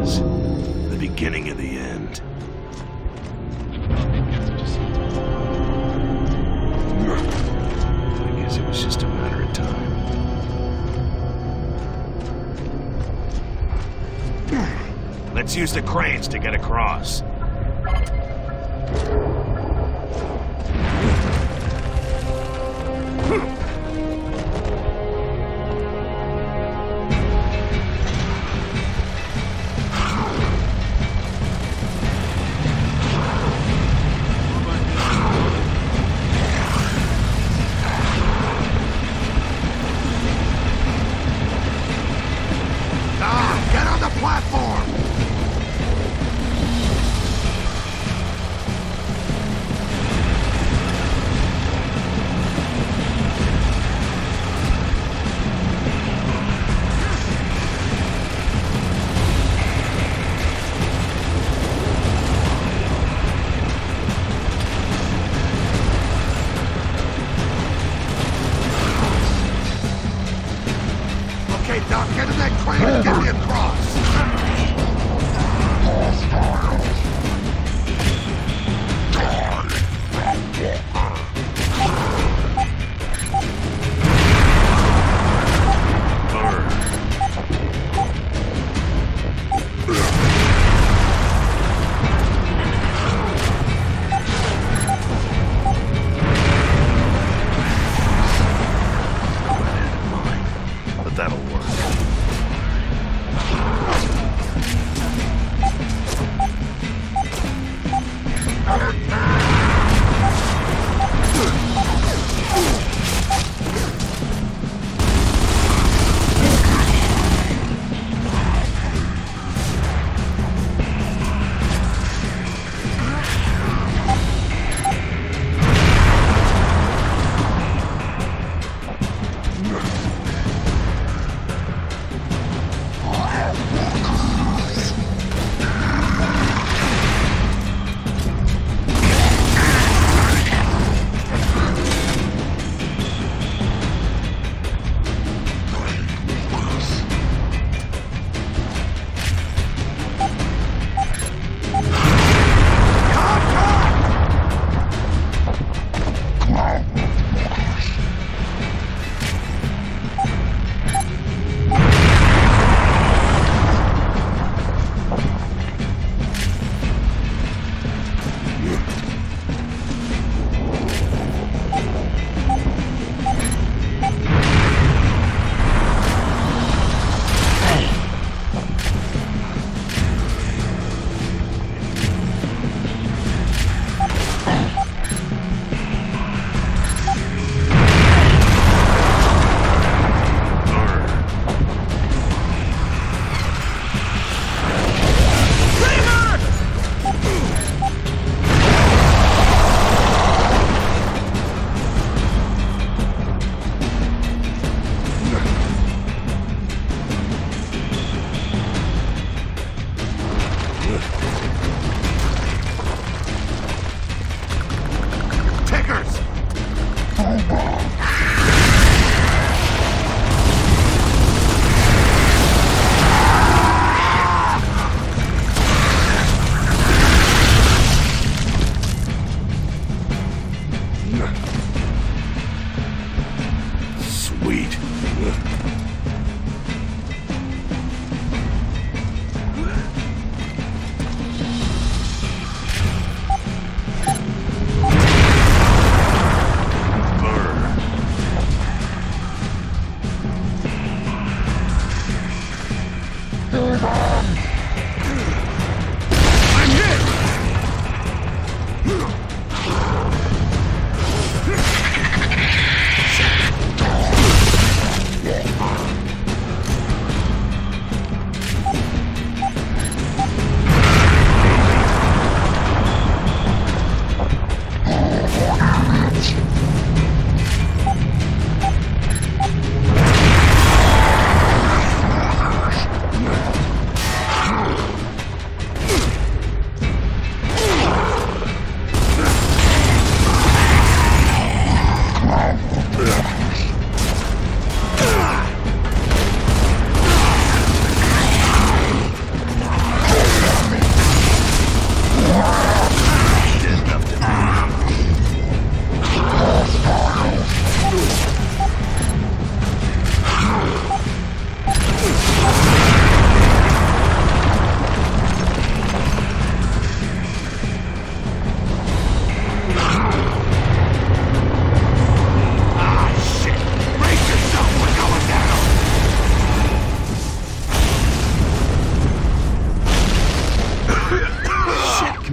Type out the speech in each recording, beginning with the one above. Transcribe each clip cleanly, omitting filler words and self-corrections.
is the beginning of the end. I guess it was just a matter of time. Let's use the cranes to get across. Get on the platform! Okay, Doc, get in that crane and get me across! But that'll work. Sweet.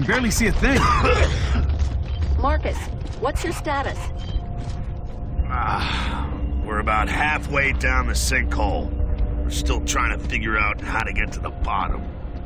barely see a thing. Marcus, what's your status? We're about halfway down the sinkhole. We're still trying to figure out how to get to the bottom.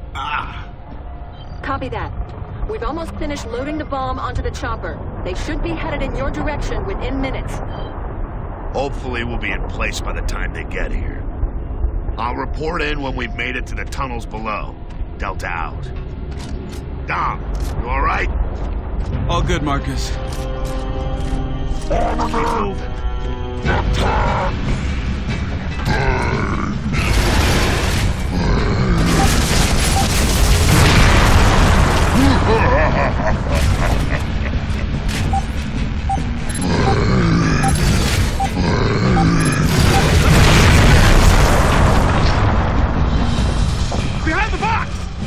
Copy that. We've almost finished loading the bomb onto the chopper. They should be headed in your direction within minutes. Hopefully we'll be in place by the time they get here. I'll report in when we've made it to the tunnels below. Delta out. Dom, you alright? All good, Marcus. Keep moving. Behind the box!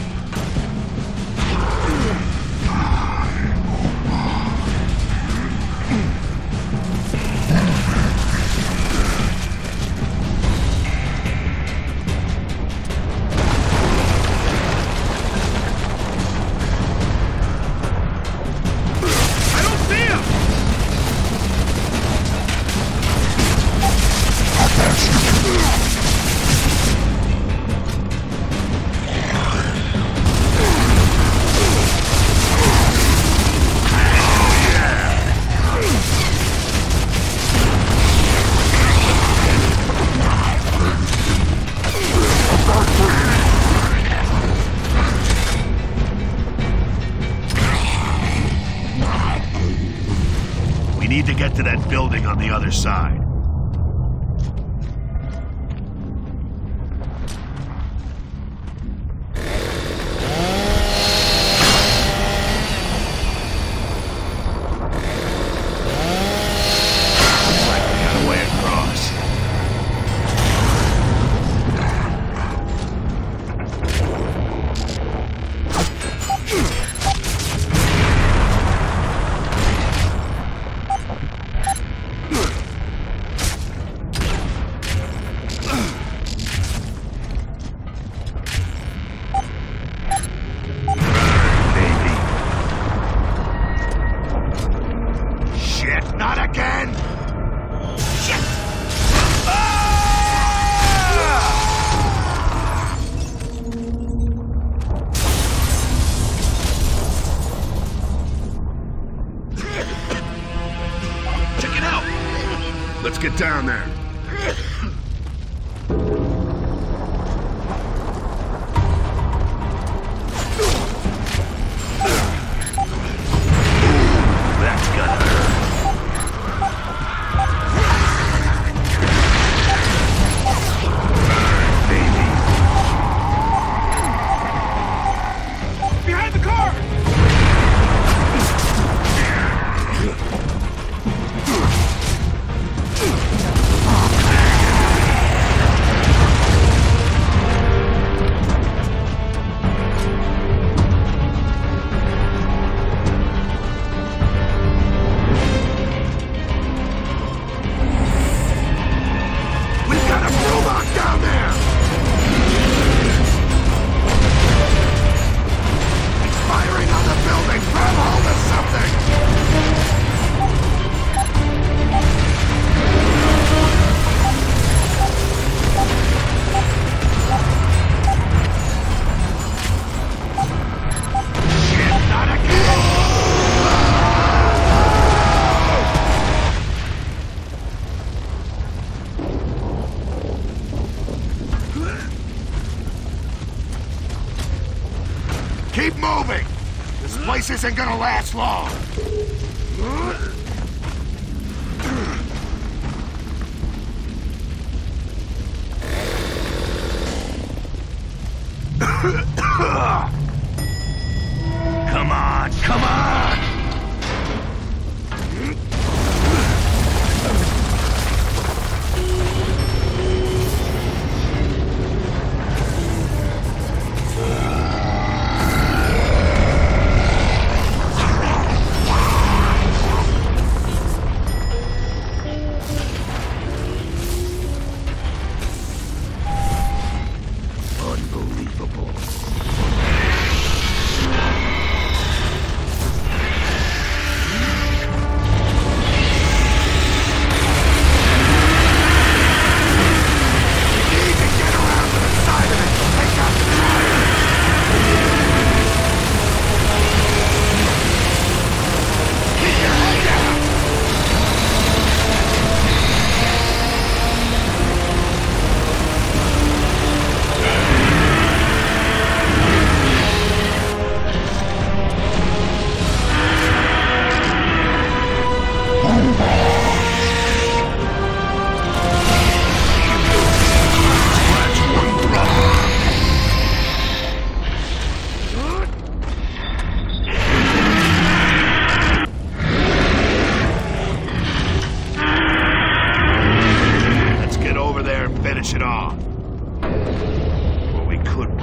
We need to get to that building on the other side. Looks like we got a way across. Not again! Shit! Check it out! Let's get down there. That's gonna hurt. Behind the car! We've got a robot down there! Firing on the building! Grab hold of something! Shit, not again! Keep moving! This place isn't gonna last long! Come on, come on! Unbelievable.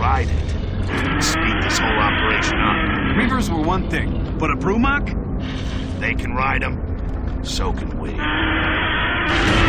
ride it. Speed this whole operation up. Reavers were one thing, but a Brumak? They can ride them, so can we.